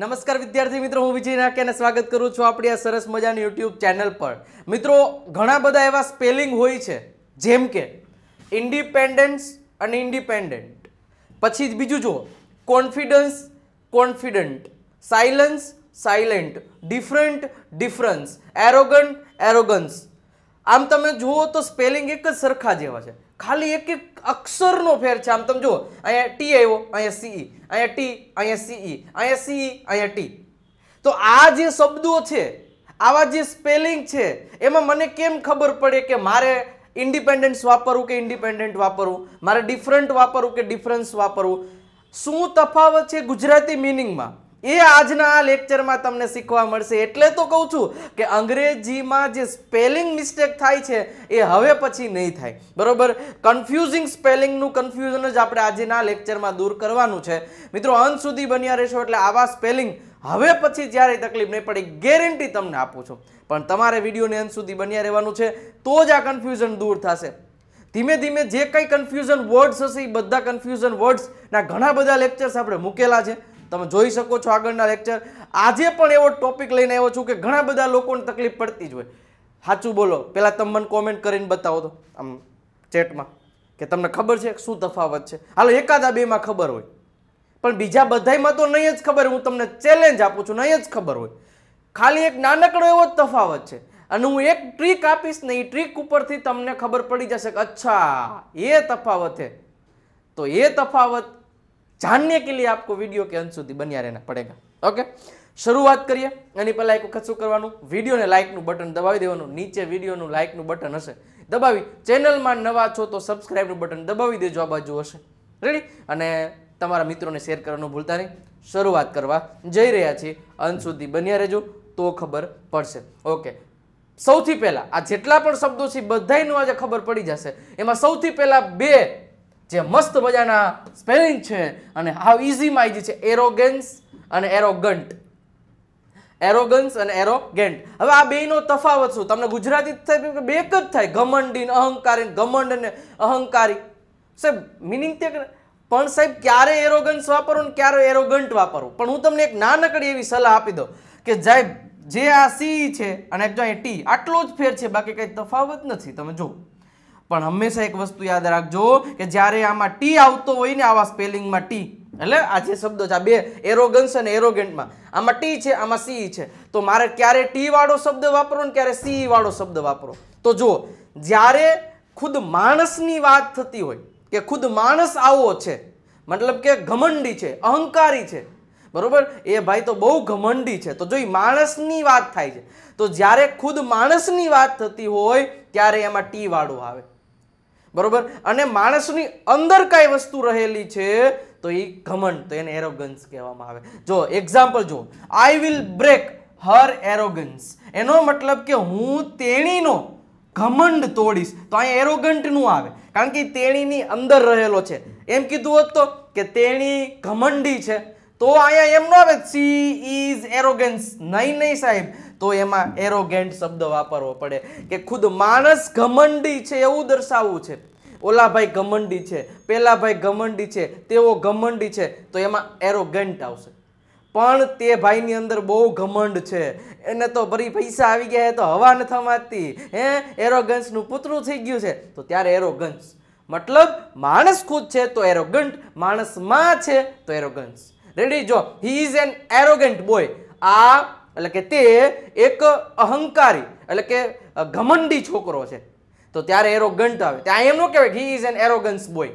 નમસ્કાર વિદ્યાર્થી મિત્રો, હું વિજય નાકિયાને સ્વાગત કરું છું આપણી આ સરસ મજાની YouTube ચેનલ પર। મિત્રો, ઘણા બધા એવા સ્પેલિંગ હોય છે જેમ કે ઇન્ડિપેન્ડન્સ અને ઇન્ડિપેન્ડન્ટ, પછી બીજું જુઓ confidence, confident, silence, silent, different, difference, arrogant, arrogance. આમ તમે જુઓ તો સ્પેલિંગ એક જ સરખા જેવા છે, ખાલી એક એક અક્ષરનો ફેર છે। આમ તમે જુઓ, અહીંયા ટી આવ્યો, અહીંયા સીઈ, અહીંયા ટી, અહીંયા સીઈ, અહીંયા સીઈ, અહીંયા ટી। તો આ જે શબ્દો છે, આવા જે સ્પેલિંગ છે, એમાં મને કેમ ખબર પડે કે મારે ઇન્ડિપેન્ડન્સ વાપરવું કે ઇન્ડિપેન્ડન્ટ વાપરવું, મારે ડિફરન્ટ વાપરવું કે ડિફરન્સ વાપરવું, શું તફાવત છે ગુજરાતી મિનિંગમાં, એ આજના આ લેક્ચરમાં તમને શીખવા મળશે। એટલે તો કહું છું કે અંગ્રેજીમાં જે સ્પેલિંગ મિસ્ટેક થાય છે એ હવે પછી નહીં થાય, બરોબર। કન્ફ્યુઝિંગ સ્પેલિંગનું કન્ફ્યુઝન જ આપણે આજના લેક્ચરમાં દૂર કરવાનું છે। મિત્રો, અંત સુધી બન્યા રહેશો એટલે આવા સ્પેલિંગ હવે પછી જ્યારે તકલીફ નહીં પડે, ગેરંટી તમને આપું છું। પણ તમારે વિડીયોને અંત સુધી બન્યા રહેવાનું છે, તો જ આ કન્ફ્યુઝન દૂર થશે। ધીમે ધીમે જે કંઈ કન્ફ્યુઝન વર્ડ્સ હશે એ બધા કન્ફ્યુઝન વર્ડ્સના ઘણા બધા લેક્ચર્સ આપણે મૂકેલા છે, તમે જોઈ શકો છો આગળના લેક્ચર। આજે પણ એવો ટોપિક લઈને આવ્યો છું કે ઘણા બધા લોકોને તકલીફ પડતી જ હોય। સાચું બોલો, પહેલા તમે મને કોમેન્ટ કરીને બતાવો તો આમ ચેટમાં કે તમને ખબર છે શું તફાવત છે। હાલો, એકાદા બેમાં ખબર હોય, પણ બીજા બધાયમાં તો નહીં જ ખબર। હું તમને ચેલેન્જ આપું છું, નહીં જ ખબર હોય। ખાલી એક નાનકડો એવો જ તફાવત છે, અને હું એક ટ્રીક આપીશ ને એ ટ્રીક ઉપરથી તમને ખબર પડી જશે કે અચ્છા ये तफावत है। तो ये तफावत जानने के लिए आपको वीडियो के अंत સુધી બન્યા રહેना पड़ेगा। ओके, શરૂઆત કરીએ। એની પહેલા એક વખત શું કરવાનું, વિડીયોને લાઇકનું બટન દબાવી દેવાનું। નીચે વિડીયોનું લાઇકનું બટન હશે, દબાવી ચેનલમાં નવા છો તો સબસ્ક્રાઇબનું બટન દબાવી દેજો, આ બાજુ હશે, રેડી। અને તમારા મિત્રોને શેર કરવાનું ભૂલતા નહીં। શરૂઆત કરવા જઈ રહ્યા છીએ, અંત સુધી બન્યા રહેજો તો ખબર પડશે। ઓકે, સૌથી પહેલા આ જેટલા પણ શબ્દો છે બધાયનું આજે ખબર પડી જશે। એમાં સૌથી પહેલા બે જે મસ્ત મજાના સ્પેલિંગ છે અને હાવ ઇઝીમાં ઇઝી છે, એરોગન્સ અને એરોગન્ટ। એરોગન્સ અને એરોગન્ટ। હવે આ બેયનો તફાવત શું તમને ગુજરાતી થાય બે એક જ થાય, ઘમંડી ને અહંકારી, ઘમંડ અને અહંકારી। સાહેબ મિનિંગ તે પણ સાહેબ ક્યારે એરોગન્સ વાપરવું ને ક્યારે એરોગન્ટ વાપરવું, પણ હું તમને એક નાનકડી એવી સલાહ આપી દઉં કે સાહેબ જે આ સી છે અને જો અહીં ટી, આટલો જ ફેર છે, બાકી કઈ તફાવત નથી, તમે જુઓ। પણ હંમેશા એક વસ્તુ યાદ રાખજો કે જ્યારે આમાં ટી આવતો હોય ને, આવા સ્પેલિંગમાં ટી, એટલે આ જે શબ્દો છે આ બે એરોગન્સ અને એરોગન્ટમાં, આમાં ટી છે આમાં સી છે, તો મારે ક્યારે ટી વાળો શબ્દ વાપરો ને ક્યારે સી વાળો શબ્દ વાપરો। તો જુઓ, જ્યારે ખુદ માણસની વાત થતી હોય કે ખુદ માણસ આવો છે, મતલબ કે ઘમંડી છે, અહંકારી છે, બરોબર, એ ભાઈ તો બહુ ઘમંડી છે, તો જો એ માણસની વાત થાય છે, તો જ્યારે ખુદ માણસની વાત થતી હોય ત્યારે એમાં ટી વાળું આવે, બરોબર। અને માણસની અંદર કઈ વસ્તુ રહેલી છે તો એ ઘમંડ, તો એને એરોગન્સ કહેવામાં આવે। જો એક્ઝામ્પલ જો, I will break her arrogance, એનો મતલબ કે હું તેણીનો ઘમંડ તોડીશ, તો અહીંયા એરોગન્ટ નું આવે, કારણ કે તેણીની અંદર રહેલો છે। એમ કીધું હોત તો કે તેણી ઘમંડી છે, તો અહીંયા એમ ન આવે સી ઇઝ એરોગન્સ, નહીં નહીં સાહેબ, તો એમાં એરોગેન્ટ શબ્દ વાપરવો પડે કે ખુદ માણસ ઘમંડી છે એવું દર્શાવવું છે। ઓલા ભાઈ ઘમંડી છે, પેલા ભાઈ ઘમંડી છે, તેઓ ઘમંડી છે, તો એમાં એરોગેન્ટ આવશે। પણ તે ભાઈની અંદર બહુ ઘમંડ છે, એને તો ભરી પૈસા આવી ગયા તો હવા ન થમાતી, એરોગન્સ નું પુતળું થઈ ગયું છે, તો ત્યારે એરોગન્સ, મતલબ માણસ ખુદ છે તો એરોગન્ટ, માણસમાં છે તો એરોગન્સ, રેડી। જો he is an arrogant boy, આ એટલે કે તે એક અહંકારી એટલે કે ઘમંડી છોકરો છે, તો ત્યારે એરોગન્ટ આવે। ત્યાં એમ ન કહેવાય he is an arrogance boy.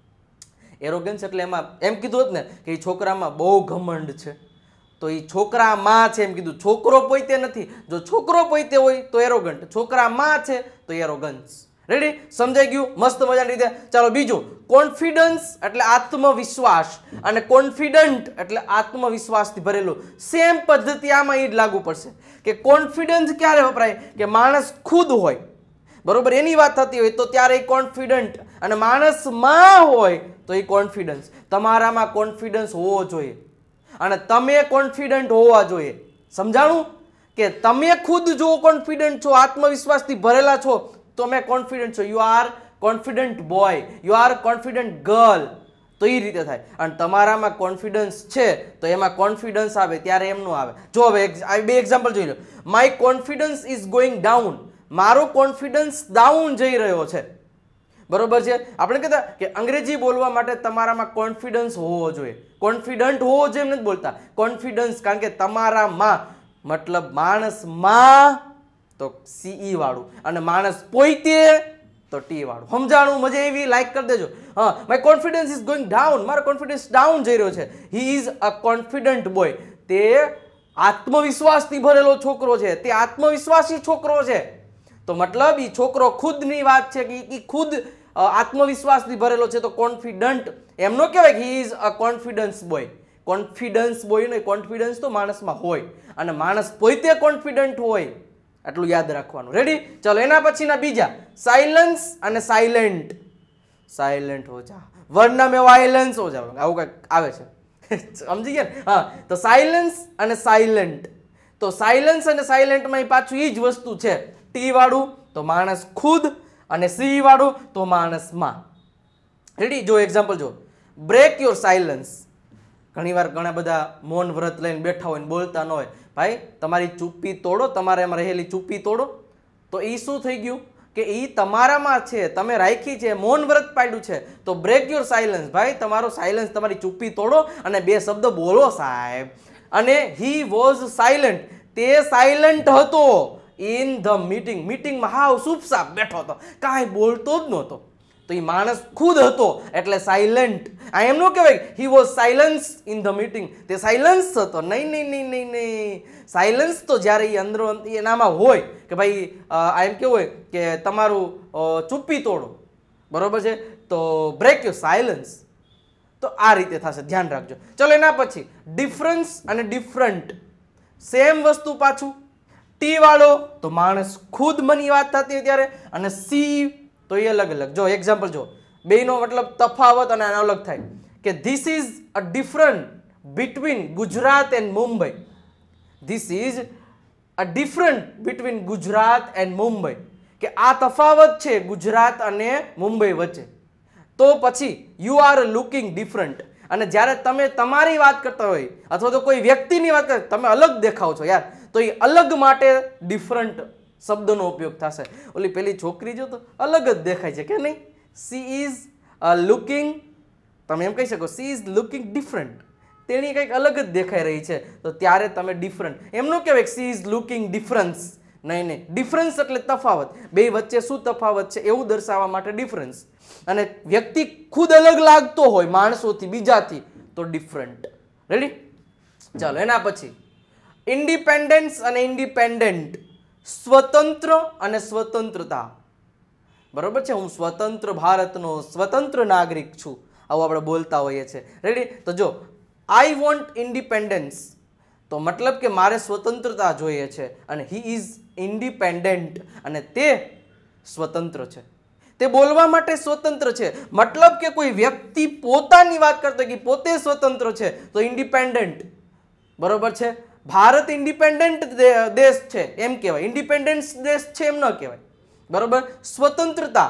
Arrogance એટલે એમાં એમ કીધું હોત ને કે એ છોકરામાં બહુ ઘમંડ છે, તો એ છોકરામાં છે એમ કીધું, છોકરો પોતે નથી। જો છોકરો પોતે હોય તો એરોગન્ટ, છોકરામાં છે તો એરોગન્સ, રેડી, સમજાઈ ગયું મસ્ત મજાની રીતે। ચાલો બીજું, કોન્ફિડન્સ એટલે આત્મવિશ્વાસ અને કોન્ફિડન્ટ એટલે આત્મવિશ્વાસથી ભરેલું। સેમ પદ્ધતિ આમાં એ જ લાગુ પડશે કે કોન્ફિડન્સ ક્યારે વપરાય કે માણસ ખુદ હોય, બરોબર, એની વાત થતી હોય તો ત્યારે એ કોન્ફિડન્ટ, અને માણસમાં હોય તો એ કોન્ફિડન્સ। તમારામાં કોન્ફિડન્સ હોવો જોઈએ અને તમે કોન્ફિડન્ટ હોવા જોઈએ, સમજાણું? કે તમે ખુદ જો કોન્ફિડન્ટ છો, આત્મવિશ્વાસથી ભરેલા છો, તો મેં કોન્ફિડન્ટ છો, you are confident boy, you are confident girl, તો એ રીતે થાય. અને તમારામાં કોન્ફિડન્સ છે તો એમાં કોન્ફિડન્સ આવે ત્યારે એમ નો આવે. જો હવે બે એક્ઝામ્પલ જોઈ લો. My confidence is going down, મારો કોન્ફિડન્સ ડાઉન જઈ રહ્યો છે. બરોબર છે. આપણે કહેતા કે અંગ્રેજી બોલવા માટે તમારામાં કોન્ફિડન્સ હોવો જોઈએ, કોન્ફિડન્ટ હોવો જોઈએ એમ નથી બોલતા, કોન્ફિડન્સ. કારણ કે તમારામાં મતલબ માણસમાં તો સીઈ વાળું અને માણસ પોતે તો ટી વાળું. સમજાણું? મજા એવી? લાઈક કરી દેજો. હા, my confidence is going down, મારો કોન્ફિડન્સ ડાઉન જઈ રહ્યો છે. He is a confident boy, તે આત્મવિશ્વાસથી ભરેલો છોકરો છે, તે આત્મવિશ્વાસી છોકરો છે. તો મતલબ એ છોકરો ખુદની વાત છે કે એ ખુદ આત્મવિશ્વાસથી ભરેલો છે, તો કોન્ફિડન્ટ. એમ નો કહેવાય કે he is a confidence boy. Confidence boy ને, કોન્ફિડન્સ તો માણસમાં હોય અને માણસ પોતે કોન્ફિડન્ટ હોય, આટલું યાદ રાખવાનું. રેડી? ચલો એના પછીના બીજા સાયલન્સ અને સાયલેન્ટ. સાયલેન્ટ હો જા વરના મેં વાયલન્સ હો જા, આવું કંઈક આવે છે. સમજી ગયા ને? હા, તો સાયલન્સ અને સાયલેન્ટ. તો સાયલન્સ અને સાયલેન્ટમાં પાછું એ જ વસ્તુ છે. ટી વાળું તો માણસ ખુદ અને સી વાળું તો માણસમાં. રેડી? જો એક્ઝામ્પલ જો, બ્રેક યોર સાયલન્સ. ઘણીવાર ઘણા બધા મૌન વ્રત લઈને બેઠા હોય ને બોલતા ન હોય. ભાઈ તમારી ચૂપ્પી તોડો, તમારે એમાં રહેલી ચૂપ્પી તોડો. તો એ શું થઈ ગયું કે એ તમારામાં છે, તમે રાખી છે, મૌન વ્રત પાડ્યું છે. તો બ્રેક યોર સાયલન્સ. ભાઈ તમારો સાયલન્સ, તમારી ચૂપ્પી તોડો અને બે શબ્દ બોલો સાહેબ. અને હી વોઝ સાયલન્ટ, તે સાયલન્ટ હતો ઇન ધ મીટિંગ. મીટિંગમાં હાવ ચૂપચાપ બેઠો હતો, કાંઈ બોલતો જ નહોતો. તો એ માણસ ખુદ હતો એટલે સાયલન્ટ. આ એમ નો કહેવાય he was silence in the meeting, તે સાયલન્સ હતો. નહીં નહીં નહીં નહીં નહીં. સાયલન્સ તો જ્યારે એ અંદરો એનામાં હોય કે ભાઈ આ એમ કેવું હોય કે તમારું ચૂપ્પી તોડો. બરોબર છે? તો બ્રેક યોર સાયલન્સ. તો આ રીતે થશે, ધ્યાન રાખજો. ચલો એના પછી ડિફરન્સ અને ડિફરન્ટ. સેમ વસ્તુ પાછું. ટી વાળો તો માણસ ખુદ મની વાત થતી હોય ત્યારે, અને સી તો એ અલગ અલગ. જો એક્ઝામ્પલ જો, બેનો મતલબ તફાવત અને આનો અલગ થાય કે this is a different between Gujarat and Mumbai. This is a different between Gujarat and Mumbai. કે આ તફાવત છે ગુજરાત અને મુંબઈ વચ્ચે. તો પછી યુ આર લુકિંગ ડિફરન્ટ. અને જ્યારે તમે તમારી વાત કરતા હોય અથવા તો કોઈ વ્યક્તિની વાત કરતા તમે અલગ દેખાવ છો યાર, તો એ અલગ માટે ડિફરન્ટ શબ્દનો ઉપયોગ થશે. ઓલી પેલી છોકરી જો તો અલગ જ દેખાય છે કે નહીં? સી ઇઝ લુકિંગ, તમે એમ કહી શકો સી ઇઝ લુકિંગ ડિફરન્ટ. તેની કંઈક અલગ જ દેખાઈ રહી છે, તો ત્યારે તમે ડિફરન્ટ. એમ નો કહેવાય સી ઇઝ લુકિંગ ડિફરન્સ. નહીં નહીં, ડિફરન્સ એટલે તફાવત. બે વચ્ચે શું તફાવત છે એવું દર્શાવવા માટે ડિફરન્સ. અને વ્યક્તિ ખુદ અલગ લાગતો હોય માણસોથી, બીજાથી, તો ડિફરન્ટ. રેડી? ચાલો એના પછી ઇન્ડિપેન્ડન્સ અને ઇન્ડિપેન્ડન્ટ. સ્વતંત્ર અને સ્વતંત્રતા. બરોબર છે? હું સ્વતંત્ર ભારતનો સ્વતંત્ર નાગરિક છું, આવું આપણે બોલતા હોઈએ છીએ. રેડી? તો જો આઈ વોન્ટ ઇન્ડિપેન્ડન્સ, તો મતલબ કે મારે સ્વતંત્રતા જોઈએ છે. અને હી ઇઝ ઇન્ડિપેન્ડન્ટ, અને તે સ્વતંત્ર છે, તે બોલવા માટે સ્વતંત્ર છે. મતલબ કે કોઈ વ્યક્તિ પોતાની વાત કરતો કે પોતે સ્વતંત્ર છે તો ઇન્ડિપેન્ડન્ટ. બરોબર છે? ભારત ઇન્ડિપેન્ડન્ટ દેશ છે એમ કહેવાય, ઇન્ડિપેન્ડન્સ દેશ છે એમ ન કહેવાય. બરોબર? સ્વતંત્રતા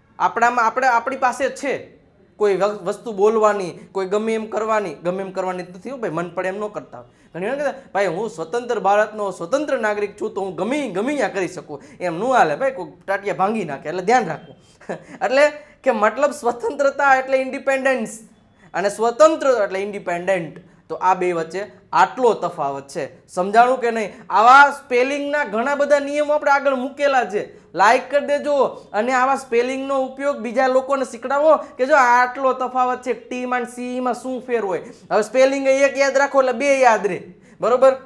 આપણી પાસે છે, કોઈ વસ્તુ બોલવાની, કોઈ ગમે એમ કરવાની નથી હો ભાઈ, મન પડે એમ ન કરતા. ઘણી વાર કહેતા ભાઈ હું સ્વતંત્ર ભારતનો સ્વતંત્ર નાગરિક છું તો હું ગમે ત્યાં કરી શકું, એમ ન હાલે ભાઈ, કોઈ ટાટિયા ભાંગી નાખે. એટલે ધ્યાન રાખવું. એટલે કે મતલબ સ્વતંત્રતા એટલે ઇન્ડિપેન્ડન્સ અને સ્વતંત્ર એટલે ઇન્ડિપેન્ડન્ટ. તો આ બે વચ્ચે આટલો તફાવત છે. સમજાણું કે નહીં? આવા સ્પેલિંગના ઘણા બધા નિયમો આપણે આગળ મૂકેલા છે, લાઈક કરી દેજો. અને આવા સ્પેલિંગનો ઉપયોગ બીજા લોકોને શીખડાવો કે જો આટલો તફાવત છે, ટી માં સી માં શું ફેર હોય. હવે સ્પેલિંગ એક યાદ રાખો એટલે બે યાદ રહે. બરોબર?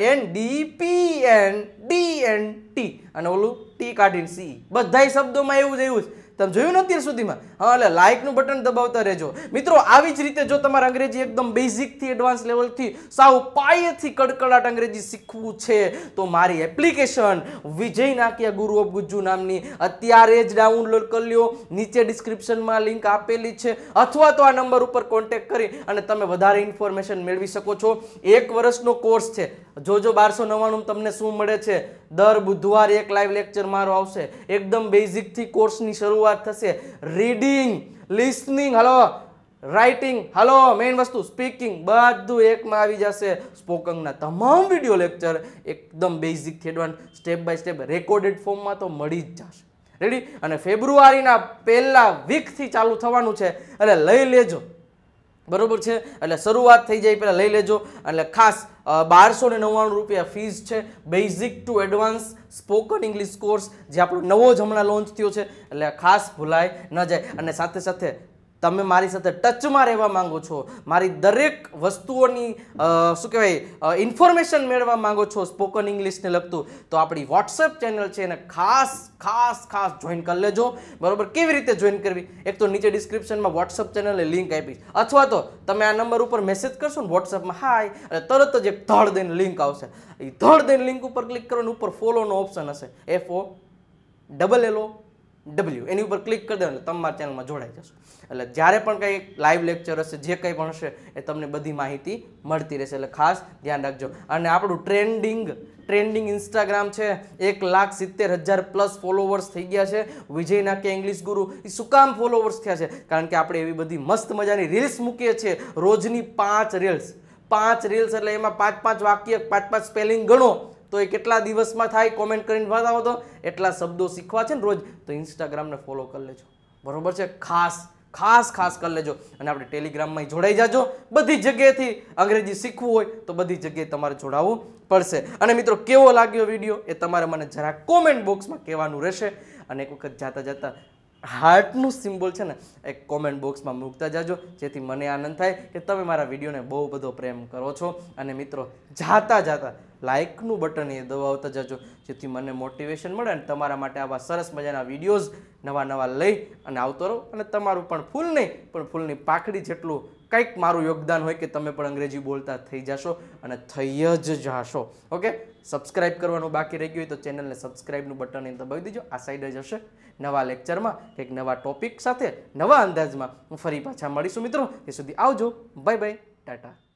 INDPNDNT અને ઓલું ટી કાઢીને સી, બધા શબ્દોમાં એવું જ એવું જ. તમે જોયું નથી અત્યાર સુધીમાં? હા, એટલે લાઇકનું બટન દબાવતા રહેજો મિત્રો. આવી જ રીતે જો તમારે અંગ્રેજી એકદમ બેઝિકથી એડવાન્સ લેવલથી સાવ પાયેથી કડકડાટ અંગ્રેજી શીખવું છે તો મારી એપ્લિકેશન વિજય નાકિયા ગુરુ ઓફ ગુજ્જુ નામની અત્યારે જ ડાઉનલોડ કરી લ્યો. નીચે ડિસ્ક્રિપ્શનમાં લિંક આપેલી છે, અથવા તો આ નંબર ઉપર કોન્ટેક્ટ કરી અને તમે વધારે ઇન્ફોર્મેશન મેળવી શકો છો. 1 વર્ષનો કોર્સ છે. જોજો 1299 તમને શું મળે છે. દર બુધવારે એક લાઈવ લેક્ચર મારો આવશે. એકદમ બેઝિકથી કોર્સની શરૂઆત થશે. રીડિંગ, લિસનિંગ, હલો રાઇટિંગ, હાલો મેઇન વસ્તુ સ્પીકિંગ, બધું એકમાં આવી જશે. સ્પોકનના તમામ વિડીયો લેક્ચર એકદમ બેઝિક થી advance step by step recorded ફોર્મમાં તો મળી જ જશે. રેડી? અને ફેબ્રુઆરીના પહેલા વીકથી ચાલુ થવાનું છે એટલે લઈ લેજો, બરોબર છે? એટલે શરૂઆત થઈ જાય પહેલાં લઈ લેજો. એટલે ખાસ 1299 રૂપિયા ફીસ છે basic to advance spoken English course, જે આપણો નવો જ હમણાં લોન્ચ થયો છે. એટલે ખાસ ભૂલાય ન જાય. અને સાથે સાથે તમે મારી સાથે ટચમાં રહેવા માંગો છો, મારી દરેક વસ્તુઓની શું કહેવાય ઇન્ફોર્મેશન મેળવવા માંગો છો સ્પોકન ઇંગ્લિશને લગતું, તો આપણી વોટ્સએપ ચેનલ છે એને ખાસ ખાસ ખાસ જોઈન કરી લેજો. બરોબર? કેવી રીતે જોઈન કરવી? એક તો નીચે ડિસ્ક્રિપ્શનમાં વોટ્સએપ ચેનલની લિંક આપીશ, અથવા તો તમે આ નંબર ઉપર મેસેજ કરશો ને વોટ્સએપમાં હાય, એટલે તરત જ એક ધડ દઈને લિંક આવશે. એ ધડ દઈને લિંક ઉપર ક્લિક કરો ને ઉપર ફોલોનો ઓપ્શન હશે, FOLLOW, એની ઉપર ક્લિક કરી દેવાનું, તમારા ચેનલમાં જોડાઈ જશો. એટલે જ્યારે પણ કંઈ લાઈવ લેક્ચર હશે, જે કંઈ પણ હશે, એ તમને બધી માહિતી મળતી રહેશે. એટલે ખાસ ધ્યાન રાખજો. અને આપણું ટ્રેન્ડિંગ ઇન્સ્ટાગ્રામ છે, 1,70,000 પ્લસ ફોલોવર્સ થઈ ગયા છે. વિજય નાકે ઇંગ્લિશ ગુરુ. એ શું કામ ફોલોવર્સ થયા છે? કારણ કે આપણે એવી બધી મસ્ત મજાની રીલ્સ મૂકીએ છીએ, રોજની 5 રીલ્સ એટલે એમાં 5 વાક્ય, 5 સ્પેલિંગ ગણો તો એ કેટલા દિવસમાં થાય? કોમેન્ટ કરીને બતાવો તો. એટલા શબ્દો શીખવા છે ને રોજ, તો ઇન્સ્ટાગ્રામને ફોલો કરી લેજો. બરોબર છે? ખાસ કરી લેજો. અને આપણે ટેલિગ્રામમાં જોડાઈ જાજો. બધી જગ્યાએથી અંગ્રેજી શીખવું હોય તો બધી જગ્યાએ તમારે જોડાવવું પડશે. અને મિત્રો, કેવો લાગ્યો વિડીયો એ તમારે મને જરા કોમેન્ટ બોક્સમાં કહેવાનું રહેશે. અને એક વખત જાતા હાર્ટનું સિમ્બોલ છે ને એક કોમેન્ટ બોક્સમાં મૂકતા જાજો, જેથી મને આનંદ થાય કે તમે મારા વિડીયોને બહુ બધો પ્રેમ કરો છો. અને મિત્રો, જાતા લાઇકનું બટન એ દબાવતા જજો, જેથી મને મોટિવેશન મળે અને તમારા માટે આવા સરસ મજાના વિડીયોઝ નવા લઈ અને આવતો રહો. અને તમારું પણ ફૂલ નહીં પણ ફૂલની પાખડી જેટલું કંઈક મારું યોગદાન હોય કે તમે પણ અંગ્રેજી બોલતા થઈ જશો અને થઈ જ જશો. ઓકે? સબસ્ક્રાઇબ કરવાનું બાકી રહી ગયું હોય તો ચેનલને સબસ્ક્રાઇબનું બટન એ દબાવી દેજો. આ સાઈડ જ હશે. નવા લેક્ચરમાં કંઈક નવા ટોપિક સાથે નવા અંદાજમાં ફરી પાછા મળીશું મિત્રો. એ સુધી આવજો. Bye bye, Tata.